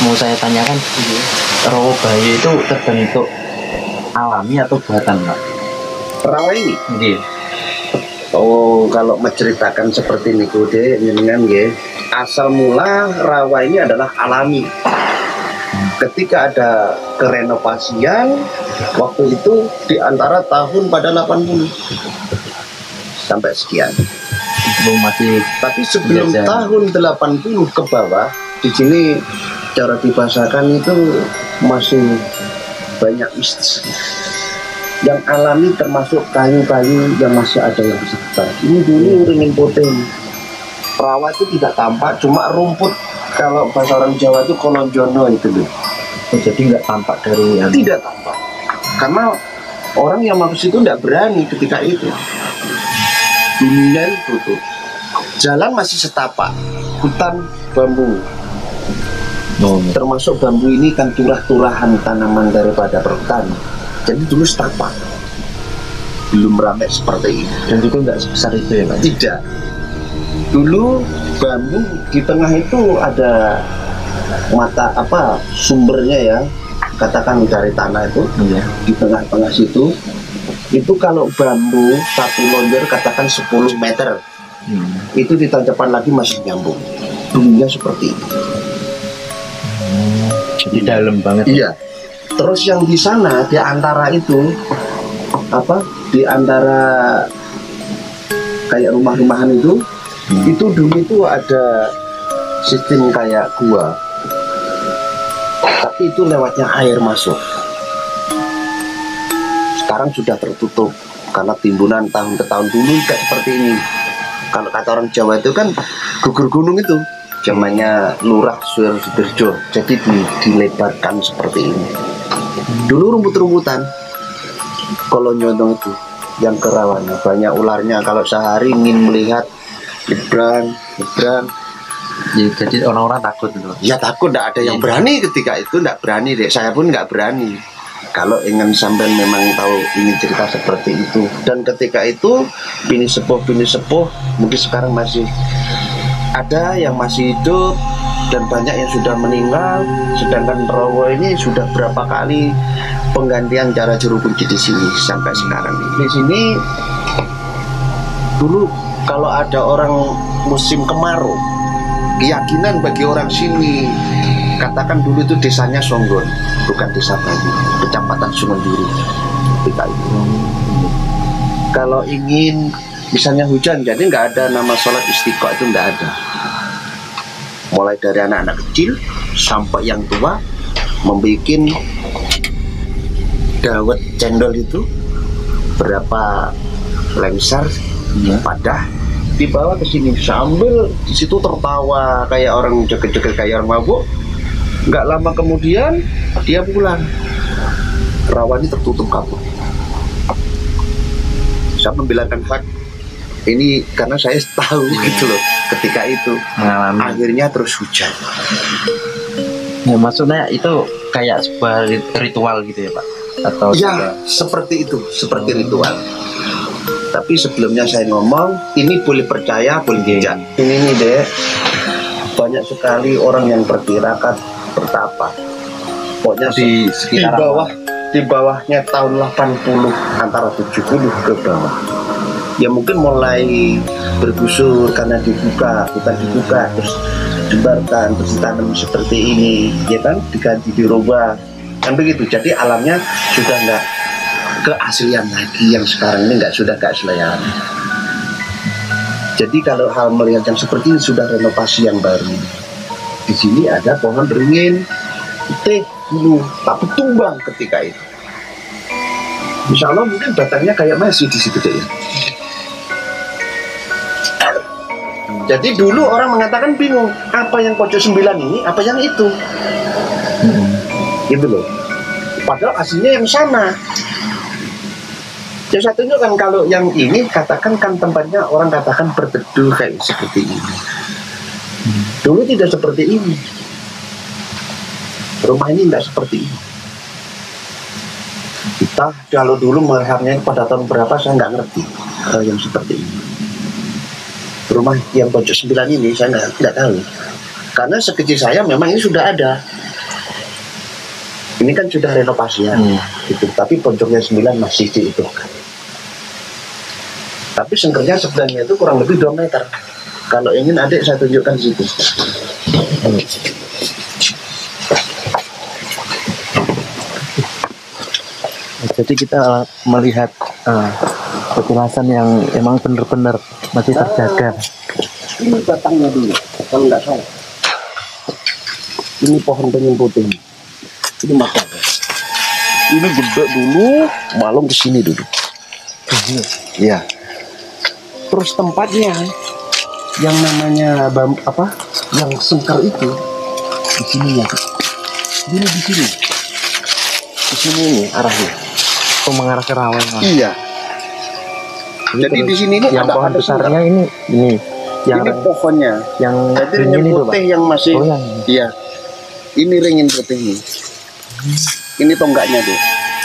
mau saya tanyakan, rawa bayi itu terbentuk alami atau buatan, Pak? Rawa ini? Nggih. Oh, kalau menceritakan seperti ini Dek, jenengan nggih. Asal mula rawa ini adalah alami. Ketika ada kerenovasian waktu itu di antara tahun pada 80 sampai sekian. Belum masih. Tapi sebelum biasa. tahun 80 ke bawah, di sini cara dibahasakan itu masih banyak mistis. Yang alami termasuk kayu-kayu yang masih ada yang sekitar. Ini dulu ringin putih. Rawa itu tidak tampak, cuma rumput. Kalau bahasa orang Jawa itu kolonjono itu loh. Oh, jadi nggak tampak dari yang Tidak tampak. Karena orang yang masuk situ tidak berani ketika itu. Dunia itu tutup. Jalan masih setapak. Hutan bambu. oh, Termasuk bambu ini kan turah-turahan tanaman daripada perhutani. Jadi dulu setapak, belum ramai seperti ini. dan itu nggak sebesar itu ya, Pak? Tidak. Dulu bambu di tengah itu ada mata apa sumbernya ya, katakan dari tanah itu Iya. di tengah-tengah situ. Itu kalau bambu satu lonjor katakan 10 meter, itu di tanjakan lagi masih nyambung. Dulunya seperti itu. Jadi dalam banget. Iya. Terus yang di sana di antara itu apa? Di antara kayak rumah-rumahan itu dulu itu ada sistem kayak gua. Tapi itu lewatnya air masuk. Sekarang sudah tertutup karena timbunan tahun ke tahun dulu tidak seperti ini. Kalau kata orang Jawa itu kan gugur gunung itu zamannya Lurah Sudirjo, jadi dilebarkan seperti ini. Dulu rumput-rumputan kolonyodong itu yang kerawannya banyak ularnya. Kalau sehari ingin melihat nyebrang. Ya, jadi orang-orang takut itu. Ya takut, tidak ada yang berani ketika itu, tidak berani deh. Saya pun nggak berani. Kalau ingin sampai memang tahu ini cerita seperti itu. Dan ketika itu bini sepuh mungkin sekarang masih ada yang masih hidup dan banyak yang sudah meninggal. Sedangkan Rawa ini sudah berapa kali penggantian cara juru kunci di sini sampai sekarang. Di sini dulu kalau ada orang musim kemarau, keyakinan bagi orang sini, katakan dulu itu desanya Songgon, bukan desa Bayu, kecamatan Sununduru. Kalau ingin misalnya hujan, jadi nggak ada nama sholat istiqo, itu nggak ada. Mulai dari anak-anak kecil sampai yang tua membikin dawet cendol itu berapa lengser padah dibawa ke sini sambil di situ tertawa kayak orang joget-joget kayak orang mabuk. Nggak lama kemudian dia pulang. Rawa ini tertutup kabut. Saya membilangkan hak ini karena saya tahu gitu loh ketika itu Mengalami. akhirnya terus hujan. Ya, maksudnya itu kayak sebuah ritual gitu ya, Pak? Atau Ya seperti itu, seperti ritual. Tapi sebelumnya saya ngomong, ini boleh percaya, boleh tidak. Ini nih Dek, banyak sekali orang yang bertirakat bertapa. Pokoknya Di di sekitar bawah, di bawahnya tahun 80 antara 70 ke bawah. Ya mungkin mulai bergusur karena dibuka, bukan dibuka terus dibarkan, terus ditanam seperti ini, ya kan, diganti dirubah, kan begitu. Jadi alamnya sudah nggak keaslian lagi, yang sekarang ini sudah nggak aslian. Jadi kalau hal melihat yang seperti ini sudah renovasi yang baru. Di sini ada pohon beringin putih dulu, tapi tumbang ketika itu. Insya Allah mungkin batangnya kayak masih di situ deh. Jadi dulu orang mengatakan bingung, apa yang pojok 9 ini, apa yang itu, gitu loh. Padahal aslinya yang sama. Yang satunya kan kalau yang ini katakan kan tempatnya orang katakan berteduh kayak seperti ini. Dulu tidak seperti ini. Rumah ini tidak seperti ini. Kita kalau dulu melihatnya pada tahun berapa saya nggak ngerti kalau yang seperti ini. Rumah yang pojok 9 ini saya nggak tahu. Karena sekecil saya memang ini sudah ada. Ini kan sudah renovasi ya, gitu. Tapi pojoknya 9 masih diutuhkan. Tapi sengkernya sebenarnya itu kurang lebih 2 meter. Kalau ingin adik saya tunjukkan di situ. Jadi kita melihat petilasan yang emang benar-benar masih terjaga. Ini batangnya dulu, kalau nggak salah. Ini pohon beringin putih. Ini makanya. Ini gede dulu, malam ke sini dulu. Iya. Terus tempatnya yang namanya yang sengkar itu di sini ya. Dulu di sini. Di sini nih arahnya. Oh, mengarah ke rawa. Iya. Jadi di sini nih yang ada pohon besarnya ini yang ini pohonnya. Yang jadi ringin putih yang masih. Oh, iya. Ini ringin putih nih. Ini tonggaknya deh.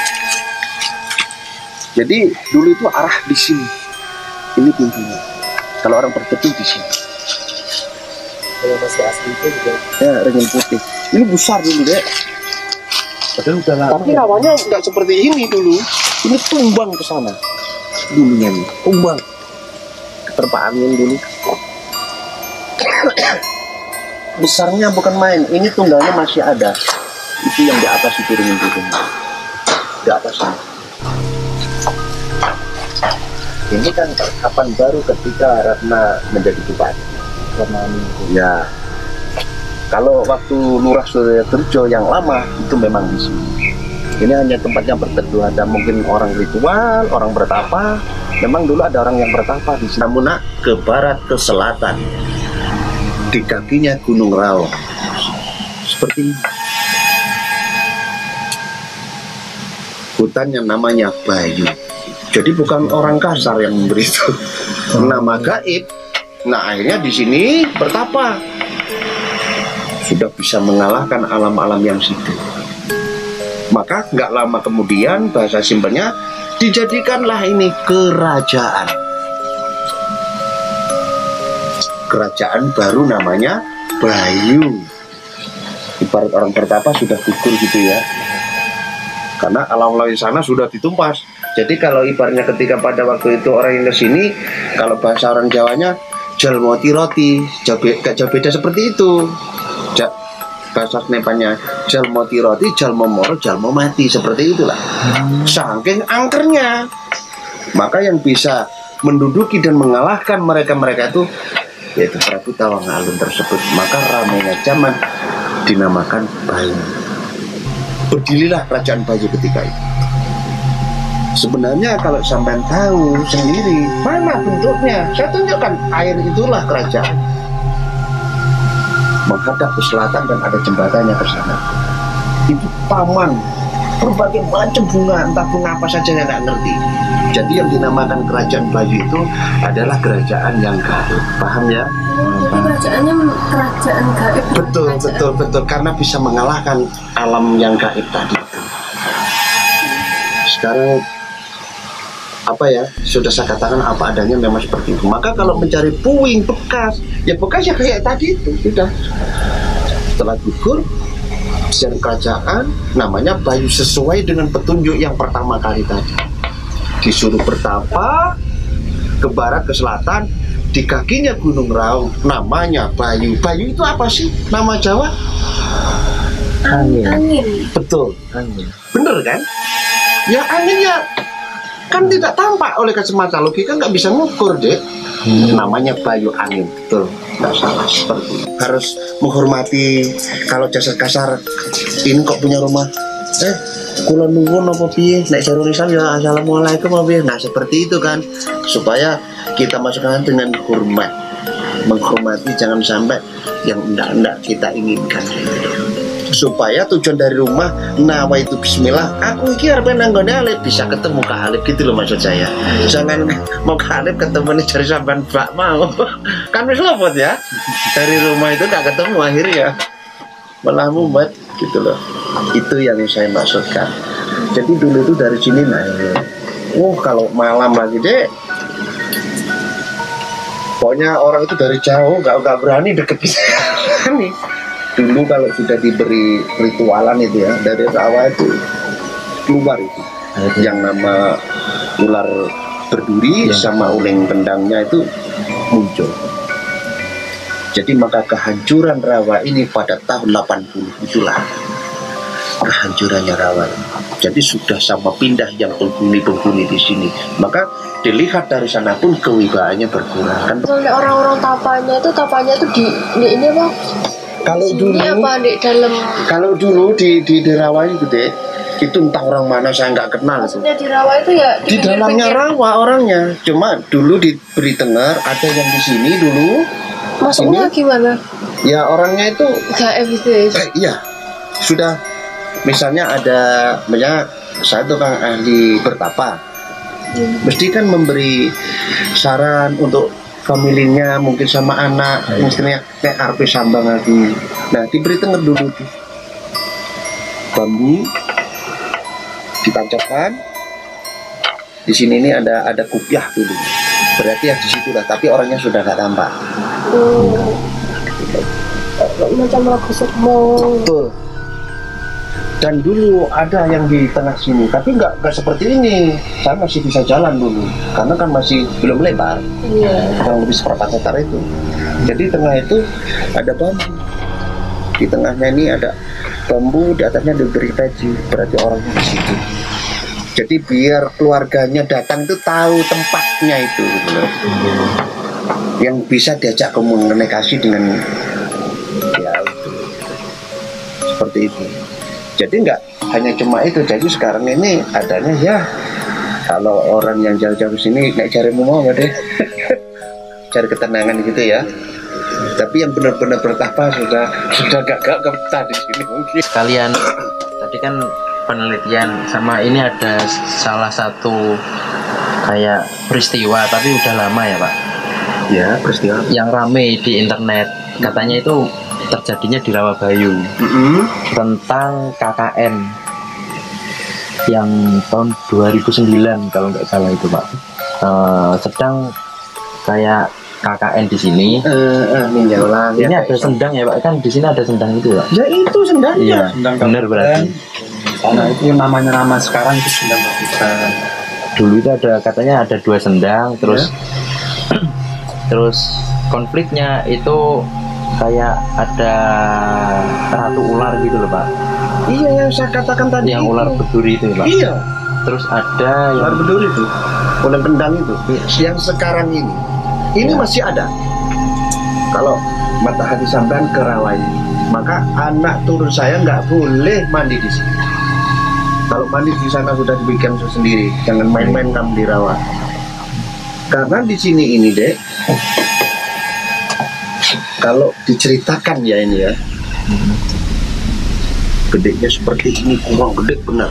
Jadi dulu itu arah di sini. Ini pintunya. Kalau orang berteduh di sini. Kalau masih asli itu juga. Ya, ringin putih. Ini besar dulu deh. Padahal udah lama. Tapi rawannya nggak seperti ini dulu. Ini tumbang ke sana. Dulunya nih, tumbang. Keterpa angin dulu. Besarnya bukan main. Ini tunggalnya masih ada. Itu yang di atas itu ringin putih. Di atas sana. Ini kan kapan baru ketika Ratna menjadi bupati. Ya. Kalau waktu Lurah Surya Terjo yang lama itu memang di sini. Ini hanya tempatnya berteduh, ada mungkin orang ritual, orang bertapa. Memang dulu ada orang yang bertapa di sini. Namun ke barat, ke selatan, di kakinya Gunung Raung. Seperti ini. Hutan yang namanya Bayu. Jadi bukan orang kasar yang memberi itu. Nama gaib. Nah akhirnya di sini bertapa. Sudah bisa mengalahkan alam-alam yang situ. Maka nggak lama kemudian bahasa simpelnya dijadikanlah ini kerajaan. Kerajaan baru namanya Bayu. Ibarat orang bertapa sudah gugur gitu ya. Karena alam-alam di sana sudah ditumpas. Jadi kalau ibaratnya ketika pada waktu itu orang yang kesini, kalau bahasa orang Jawanya jalmoti roti, jauh beda seperti itu. Bahasa Nepannya jalmoti roti, jalmo moro, jalmo mati, seperti itulah. Saking angkernya, maka yang bisa menduduki dan mengalahkan mereka-mereka itu yaitu Prabu Tawang Alun tersebut. Maka ramainya zaman dinamakan Bayu. Berdirilah kerajaan Bayu ketika itu. Sebenarnya kalau sampean tahu sendiri mana bentuknya, saya tunjukkan. Air itulah kerajaan. Menghadap ke selatan dan ada jembatannya ke sana. Itu taman, berbagai macam bunga, entah bunga apa saja yang nggak ngerti. Jadi yang dinamakan kerajaan Bayu itu adalah kerajaan yang gaib. Paham ya? Jadi kerajaannya kerajaan gaib. Betul, karena bisa mengalahkan alam yang gaib tadi itu. Sekarang apa ya, sudah saya katakan apa adanya memang seperti itu. Maka kalau mencari puing bekas ya kayak tadi itu sudah. Setelah gugur dan kerajaan namanya Bayu sesuai dengan petunjuk yang pertama kali tadi. Disuruh bertapa ke barat ke selatan, di kakinya Gunung Raung, namanya Bayu. Bayu itu apa sih nama Jawa? Angin. Betul, Angin. bener kan? Ya angin ya kan tidak tampak oleh kacamata logika, nggak bisa ngukur deh. Namanya Bayu angin, betul, nggak salah. Seperti harus menghormati. Kalau jasad kasar ini kok punya rumah, kula nuwun apa piye, nek serulisan ya assalamualaikum apa piye. Nah seperti itu kan, supaya kita masukkan dengan hormat, menghormati, jangan sampai yang enggak kita inginkan. Supaya tujuan dari rumah nawa itu bismillah, aku iki arep nang nggone Alif, bisa ketemu Kak Alif gitu loh maksud saya. Jangan mau Kak Alif ketemu nih cari sampean Mbak mau. Kan wis lopot ya. Dari rumah itu enggak ketemu akhirnya malah mumet gitu loh. Itu yang saya maksudkan. Jadi dulu itu dari sini naik. Kalau malam lagi deh, pokoknya orang itu dari jauh nggak berani deket nih. dulu kalau sudah diberi ritualan itu ya, dari rawa itu keluar itu yang nama ular berduri sama uling kendangnya itu muncul. Jadi maka kehancuran rawa ini pada tahun 80 itulah kehancurannya rawa. Jadi sudah sama pindah yang penghuni-penghuni di sini. Maka dilihat dari sana pun kewibawaannya berkurang. Kan Soalnya orang-orang tapanya itu di ini apa? kalau dulu Ini apa di dalam? kalau dulu di rawa itu deh, itu entah orang mana saya nggak kenal itu. Maksudnya di rawa itu ya Di dalamnya rawa orangnya. Cuma dulu diberi dengar ada yang di sini dulu. Masuknya gimana? Ya orangnya itu Gaib gitu ya? iya sudah. Misalnya ada, misalnya saya tukang ahli bertapa, mesti kan memberi saran untuk familinya, mungkin sama anak, mestinya kayak arpe sambang lagi. Nah, diberi dengar dulu tuh bambu ditancapkan di sini ini ada kupiah dulu. Berarti ya di situ lah, tapi orangnya sudah nggak tampak. Macam lagu sukmo. Betul. Dan dulu ada yang di tengah sini, tapi nggak seperti ini. Saya masih bisa jalan dulu, karena kan masih belum lebar, Iya. kurang lebih seperempat meter itu. Jadi tengah itu ada bambu, di tengahnya ini ada bambu, di atasnya diberi peci, berarti orangnya di situ. Jadi biar keluarganya datang itu tahu tempatnya itu, gitu loh. Yang bisa diajak komunikasi dengan ya itu, seperti itu. Jadi nggak hanya cuma itu, jadi sekarang ini adanya ya kalau orang yang jauh-jauh sini naik cari mau deh cari ketenangan gitu ya. Tapi yang benar-benar bertapa sudah gak betah di sini mungkin. Sekalian tadi kan penelitian sama ini ada salah satu kayak peristiwa tapi udah lama ya Pak. Ya peristiwa Yang rame di internet katanya itu terjadinya di Rawabayu tentang KKN yang tahun 2009 kalau nggak salah itu Pak. Sedang kayak KKN di sini. Ini ada sendang ya Pak, kan di sini ada sendang itu Pak. Ya itu sendangnya. Iya, Sendang benar berarti. Karena itu namanya nama sekarang itu sendang kabupaten. Dulu itu ada katanya ada 2 sendang, terus terus konfliknya itu kayak ada ratu ular gitu loh Pak. Iya yang saya katakan tadi. Yang ular berduri itu Pak. Iya. Terus ada Ular yang berduri itu, ular kendang itu. Yang sekarang ini masih ada. Kalau matahari sampean ke rawa ini, maka anak turun saya nggak boleh mandi di sini. Kalau mandi di sana sudah dibikin sendiri, jangan main-main kamu di rawa. Karena di sini ini dek, kalau diceritakan ya ini ya, gedenya seperti ini, kurang gede benar.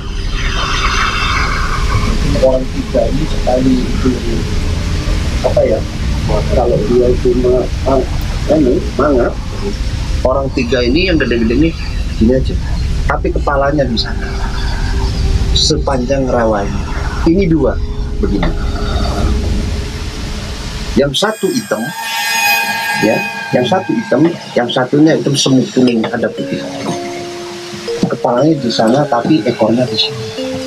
Orang tiga ini sekali itu apa ya? Kalau dia itu mangap, orang tiga ini yang gede-gede ini gini aja, tapi kepalanya di sana. Sepanjang rawa ini 2 begini. Yang satu hitam, ya, yang satu hitam, yang satunya hitam semu kuning ada putih. Kepalanya di sana, tapi ekornya di sini.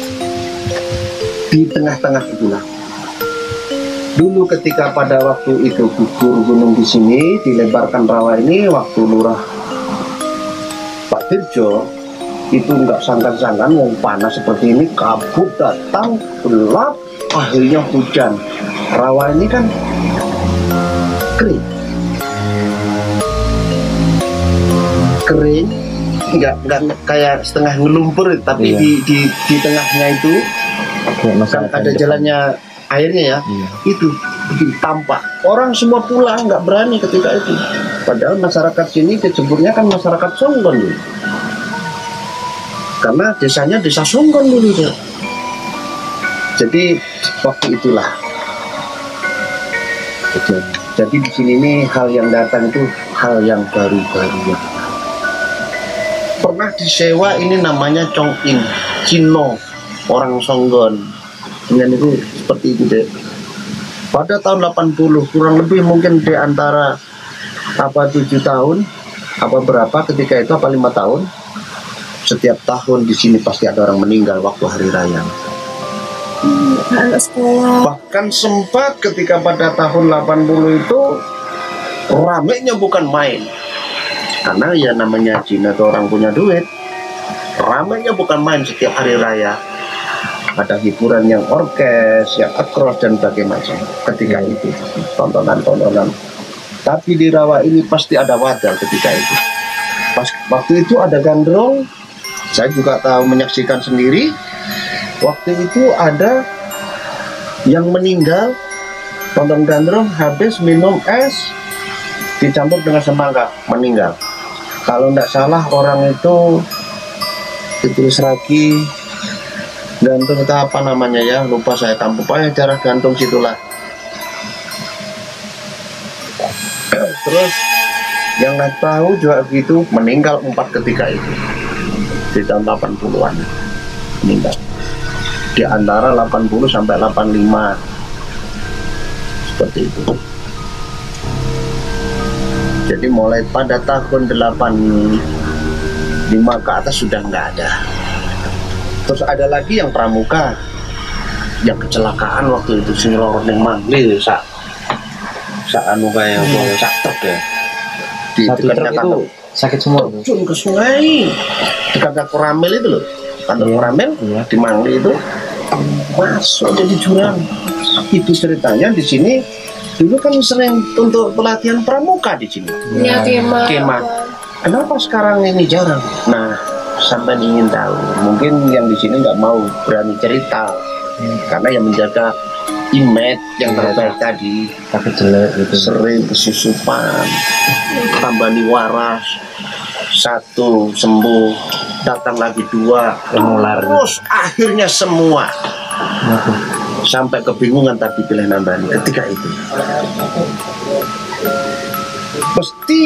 Di tengah-tengah itulah. Dulu ketika pada waktu itu gugur gunung di sini, dilebarkan rawa ini, waktu lurah Pak Dirjo itu nggak sangkan-sangkan yang panas seperti ini, kabut datang, gelap, akhirnya hujan. Rawa ini kan kering, nggak kayak setengah ngelumpur, tapi Iya. di tengahnya itu kan ada jalannya airnya ya. Iya. Itu bikin tampak orang semua pulang, nggak berani ketika itu. Padahal masyarakat sini disebutnya kan masyarakat Songgon dulu, karena desanya desa Songgon dulu ya. Jadi waktu itulah. Jadi di sini ini hal yang datang itu hal yang baru-baru. Pernah disewa ini namanya Chong In Cino, orang Songgon. Dengan itu seperti itu deh. Pada tahun 80 kurang lebih mungkin di antara 7 tahun apa berapa ketika itu, apa 5 tahun, setiap tahun di sini pasti ada orang meninggal waktu hari raya. Anak sekolah. Bahkan sempat ketika pada tahun 80 itu ramenya bukan main. Karena ya namanya Cina tuh orang punya duit. Ramenya bukan main setiap hari raya. Ada hiburan yang orkes, yang akros dan berbagai macam ketika itu. Tontonan-tontonan. Tapi di rawa ini pasti ada wadah ketika itu. Pas waktu itu ada gandrung. Saya juga tahu, menyaksikan sendiri. Waktu itu ada yang meninggal, tonton gandrung, habis minum es dicampur dengan semangka, meninggal. Kalau tidak salah orang itu seragi gantung itu apa namanya ya, lupa saya, kampung pokoknya daerah gantung situlah. Terus yang lain tahu juga begitu, meninggal 4 ketika itu di tahun 80-an meninggal, di antara 80 sampai 85 seperti itu. Jadi mulai pada tahun 85 ke atas sudah nggak ada. Terus ada lagi yang pramuka yang kecelakaan waktu itu, sing lorot ning manggil sak anu kayak sak truk ya. Di Satu truk itu sakit semua. terjun ke sungai dekat Koramil itu loh, kantor Koramil di Mangli itu, masuk jadi jurang. Itu ceritanya di sini dulu kan sering untuk pelatihan pramuka di sini. Iya, kemah. Kenapa sekarang ini jarang? Nah, sampai ingin tahu. Mungkin yang di sini nggak mau berani cerita karena yang menjaga image yang terbaik tadi, Sakit jelek gitu. sering kesusupan, tambani waras, 1 sembuh, datang lagi 2, Menular. terus akhirnya semua sampai kebingungan tadi pilih nambani ketika itu. Pasti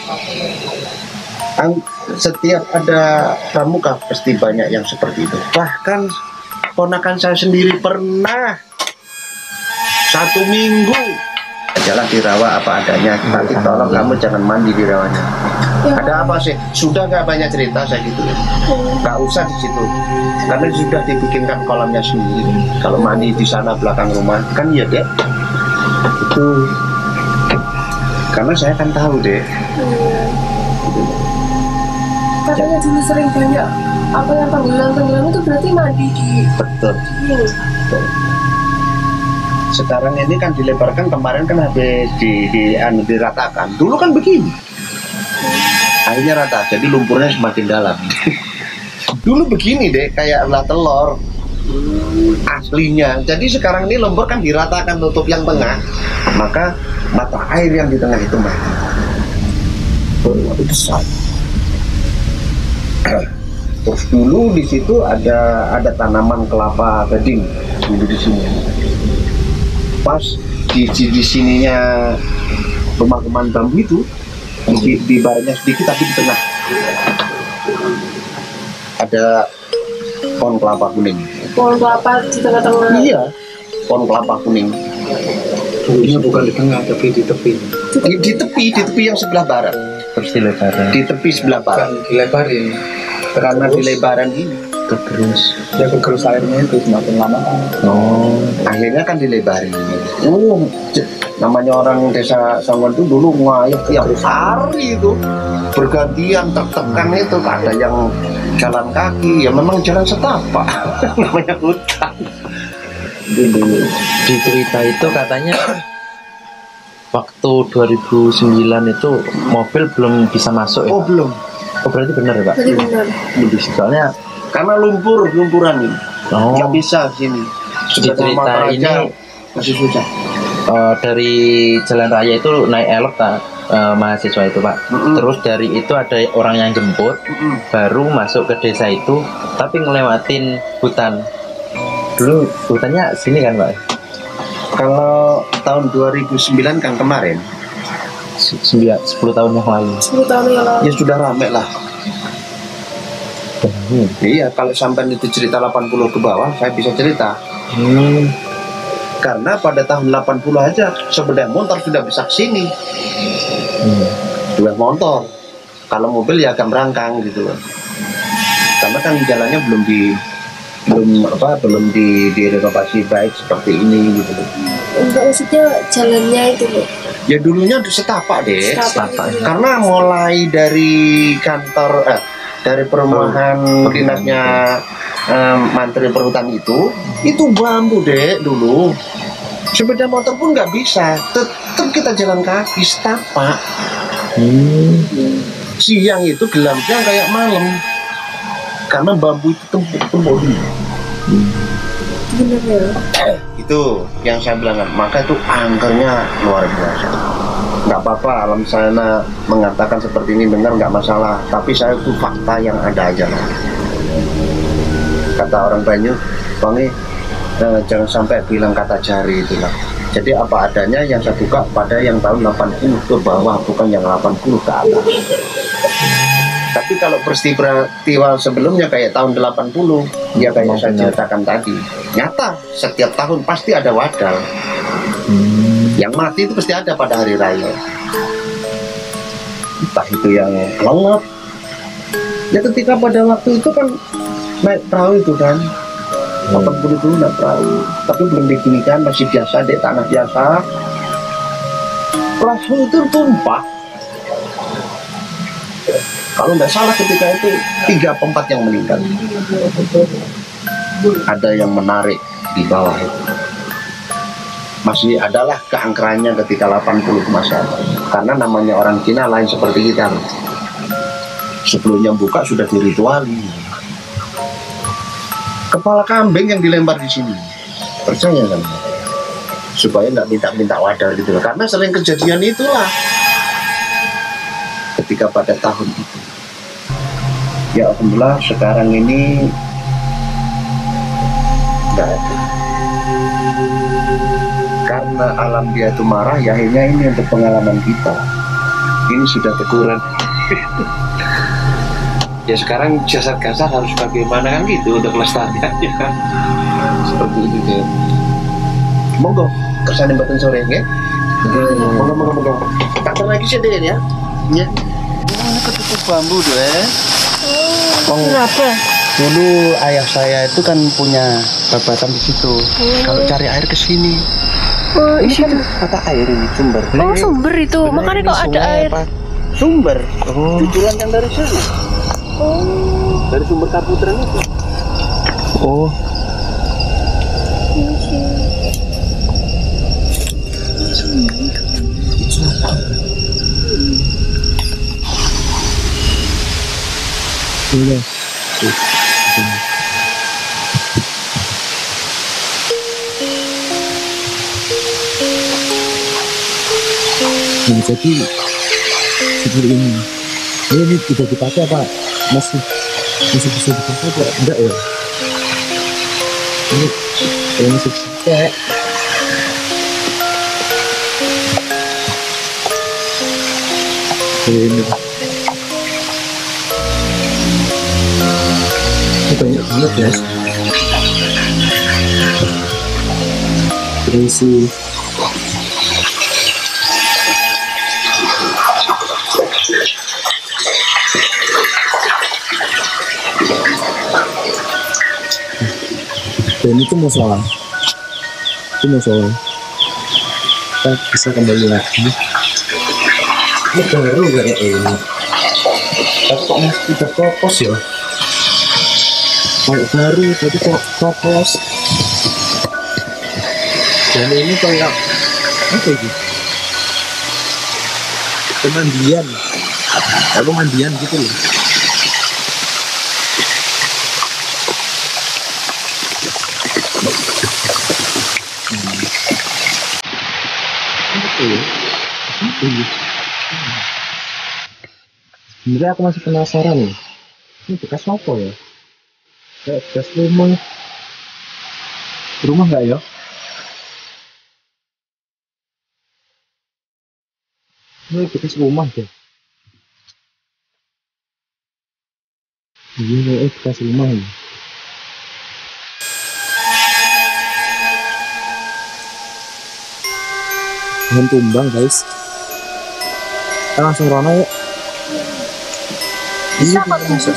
setiap ada pramuka pasti banyak yang seperti itu. Bahkan ponakan saya sendiri pernah 1 minggu ajalah di rawa apa adanya, tapi tolong kamu jangan mandi di rawanya. Ada apa sih? Sudah nggak banyak cerita saya gitu, nggak usah di situ karena sudah dibikinkan kolamnya sendiri. Kalau mandi di sana belakang rumah kan ya dek, itu karena saya kan tahu deh. Katanya dulu sering banyak apa yang tenggelam itu berarti mandi di Betul. ini. Sekarang ini kan dilebarkan, kemarin kan habis diratakan. Dulu kan begini, akhirnya rata, jadi lumpurnya semakin dalam. Dulu begini deh, kayak ulah telur aslinya. Jadi sekarang ini lumpur kan diratakan, tutup yang tengah, maka mata air yang di tengah itu mati. Itu besar. Terus dulu di situ ada tanaman kelapa gading dulu di sini. Pas di sininya rumah-rumah bambu itu di baratnya sedikit tapi di tengah ada pohon kelapa kuning. Pohon kelapa di tengah-tengah. Iya, pohon kelapa kuning. Dulunya bukan di tengah tapi di tepi. Di tepi yang sebelah barat. Terus dilebaran. Di tepi sebelah barat. Bukan dilebarin. Karena di lebaran ini Terus. Ya kegerus airnya itu semakin lama kan. Oh. akhirnya kan dilebarin. Namanya orang desa Sanggon itu dulu ngayuh tiap hari itu bergantian tertekan itu, ada yang jalan kaki, ya memang jalan setapak. Namanya hutan. Dulu di cerita itu katanya waktu 2009 itu mobil belum bisa masuk ya? Oh belum, Oh berarti benar ya Pak? Jadi benar. Soalnya karena lumpuran ini oh, nggak bisa sini. di cerita ini masih susah. dari jalan raya itu naik elok mahasiswa itu Pak. Terus dari itu ada orang yang jemput, baru masuk ke desa itu, tapi ngelewatin hutan. Dulu hutannya sini kan Pak? Kalau tahun 2009 kan kemarin 10 tahun yang lalu. 10 tahun yang lalu. ya sudah rame lah. Iya, kalau sampai itu cerita 80 ke bawah saya bisa cerita. Karena pada tahun 80 aja sepeda motor sudah bisa kesini. Sepeda motor Kalau mobil ya agak merangkang gitu loh. Karena kan jalannya belum direnovasi baik seperti ini gitu loh. Enggak, maksudnya jalannya itu loh. Ya dulunya setapak deh. Setapak. Karena mulai dari kantor dari perumahan dinasnya Menteri Perhutani itu bambu deh dulu. Sepeda motor pun nggak bisa, tetap kita jalan kaki setapak. Siang itu gelapnya kayak malam, karena bambu itu tumpuk-tumpuk. Bener ya. Itu yang saya bilang kan, maka itu angkernya luar biasa. Nggak apa-apa alam sana mengatakan seperti ini benar, nggak masalah, tapi saya itu fakta yang ada aja lah. Kata orang Banyu, Wangi, jangan sampai bilang kata jari itulah. Jadi apa adanya yang saya buka pada yang tahun 80 ke bawah, bukan yang 80 ke atas. Tapi kalau peristiwa sebelumnya kayak tahun 80, ya kayak saya ceritakan tadi, nyata setiap tahun pasti ada wadal. Yang mati itu pasti ada pada hari raya. Entah itu yang lengap. Ya ketika pada waktu itu kan naik perahu itu kan, 80 itu naik perahu, tapi belum diginikan, masih biasa dek, tanah biasa. Perahu itu tumpah. Kalau nggak salah ketika itu 3 atau 4 yang meninggal. Ada yang menarik di bawah itu. Masih adalah keangkerannya ketika 80 ke masa. Karena namanya orang Cina lain seperti kita. Sebelumnya buka sudah dirituali. Kepala kambing yang dilempar di sini. Percaya kan? Supaya nggak minta-minta wadah gitu loh. Karena sering kejadian itulah. Ketika pada tahun itu. Ya alhamdulillah sekarang ini nggak ada. Karena alam dia itu marah, ya akhirnya ini untuk pengalaman kita. Ini sudah teguran. Ya sekarang jasad kasar harus bagaimana kan gitu untuk melestarikannya. Seperti itu deh. Monggo kersane mboten sore nggih. Monggo. Tak lagi sih deh ya. Ya. Ini ketutup bambu deh. Kenapa? Dulu ayah saya itu kan punya babatan di situ. Kalau cari air ke sini. Oh, Ini kan mata air ini sumber. oh sumber itu, makanya kok ada air. Sumber. Cucuran yang dari sana. Oh, Dari sumber Kaputren itu. Oh, iya. Nah, jadi seperti ini. Ini tidak dipakai apa? Masih bisa dipakai apa? Enggak ya? Ini masih dipakai. Ini banyak banget guys. Berisi. Dan itu masalah. Kita bisa kembali lagi. Ini baru kayak ini. Tapi kok masih tidak kopos ya? Kayak baru, tapi kok kopos. Dan ini kayak apa ini? Pemandian gitu loh. Sebenarnya aku masih penasaran nih. Ini bekas apa ya? Kayak bekas rumah. Rumah nggak ya? Ini bekas rumah deh. Ini bekas rumah ini. Pohon tumbang guys. Kita langsung rono yuk. Bisa kok tembus.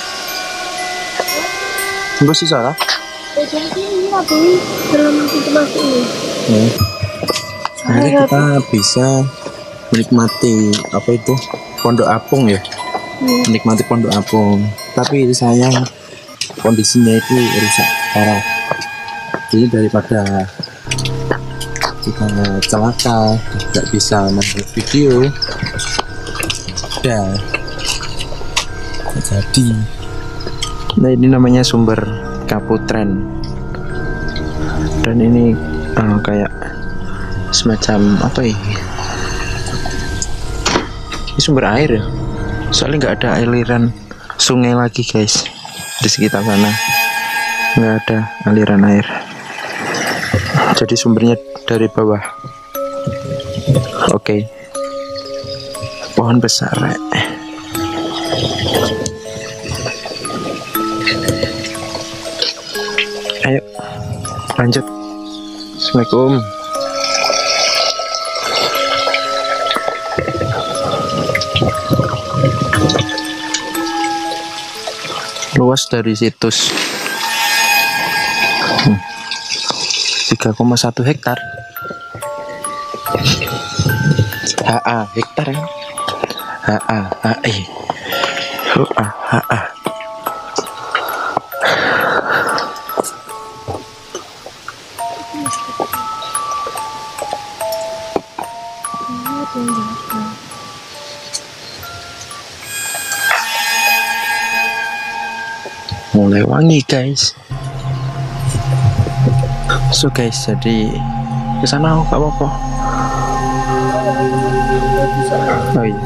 Tembus sih salah. Jadi ini tapi dalam pintu masuk ini. Akhirnya kita bisa menikmati apa itu pondok apung ya. Menikmati pondok apung. Tapi sayang kondisinya itu rusak parah. Jadi daripada kita celaka tidak bisa membuat video, udah jadi. Nah ini namanya sumber Kaputren, dan ini kayak semacam apa ya, ini sumber air ya, soalnya nggak ada aliran sungai lagi guys di sekitar sana, nggak ada aliran air, jadi sumbernya dari bawah. Oke. Pohon besar. Ayo lanjut. Assalamualaikum. Luas dari situs 3,1 hektar. HA hektar ya. HA HE HA. Mulai wangi guys. So guys, jadi kesana gak apa-apa. Oh iya.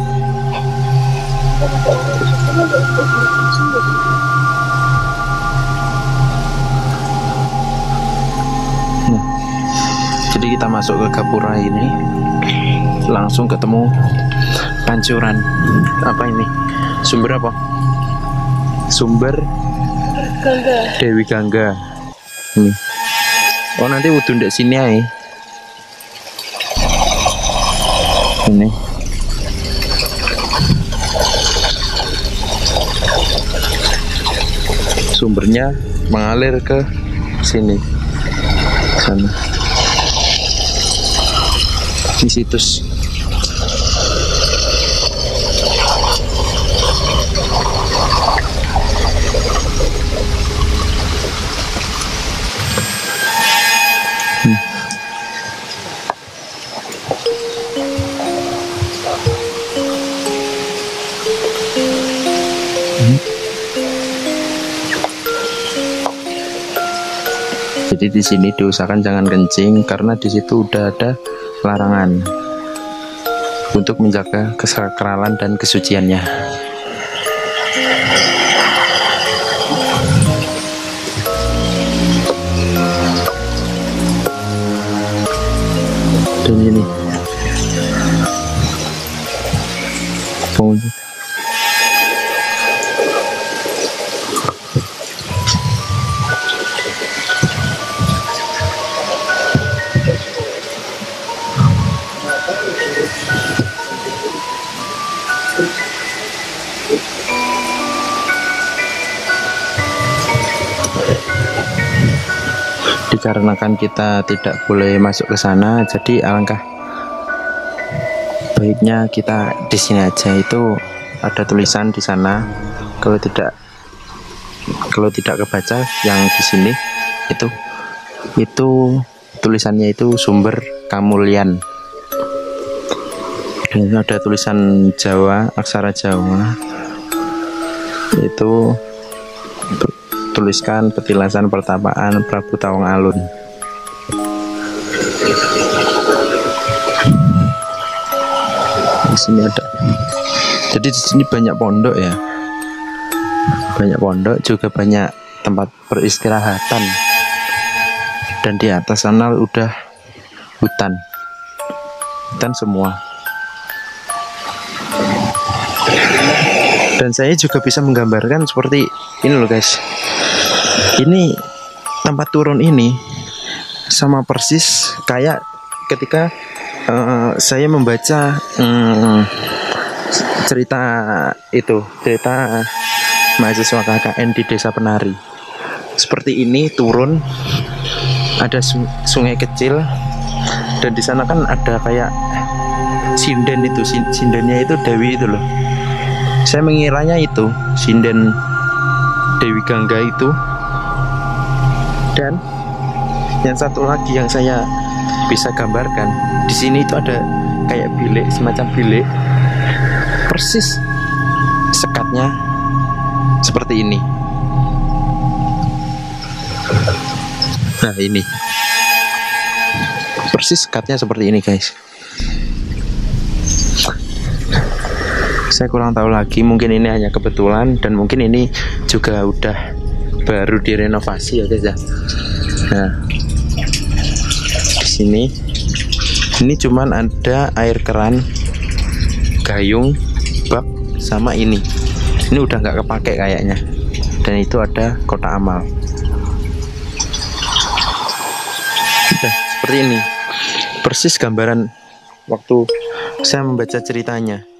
Nah, jadi kita masuk ke Gapura ini, langsung ketemu pancuran. Apa ini? Sumber apa? Sumber Gangga. Dewi Gangga. Ini. Oh nanti wudhu ndek sini aja. Ini. Sumbernya mengalir ke sini, sana. Di situs. Jadi di sini diusahakan jangan kencing karena di situ udah ada larangan untuk menjaga kesakralan dan kesuciannya. Dan ini pengunjung. Dikarenakan kita tidak boleh masuk ke sana, jadi alangkah baiknya kita di sini aja. Itu ada tulisan di sana, kalau tidak kebaca yang di sini itu tulisannya itu sumber Kamulyan. Dan ada tulisan Jawa, aksara Jawa, itu tuliskan petilasan pertapaan Prabu Tawang Alun. Di sini ada. Jadi di sini banyak pondok ya. Banyak pondok, juga banyak tempat peristirahatan. Dan di atas sana udah hutan. Hutan semua. Dan saya juga bisa menggambarkan seperti ini loh guys. Ini tempat turun ini sama persis kayak ketika saya membaca cerita mahasiswa KKN di Desa Penari. Seperti ini, turun ada sungai kecil, dan di sana kan ada kayak sinden itu, sindennya itu Dewi itu loh. Saya mengiranya itu sinden Dewi Gangga itu. Dan yang satu lagi yang saya bisa gambarkan, di sini itu ada kayak bilik, semacam bilik, persis sekatnya seperti ini. Nah, ini persis sekatnya seperti ini, guys. Saya kurang tahu lagi, mungkin ini hanya kebetulan, dan mungkin ini juga udah baru direnovasi ya, guys ya. Nah, di sini ini cuman ada air keran, gayung, bak, sama ini. Ini udah nggak kepake kayaknya. Dan itu ada kotak amal. Udah seperti ini, persis gambaran waktu saya membaca ceritanya.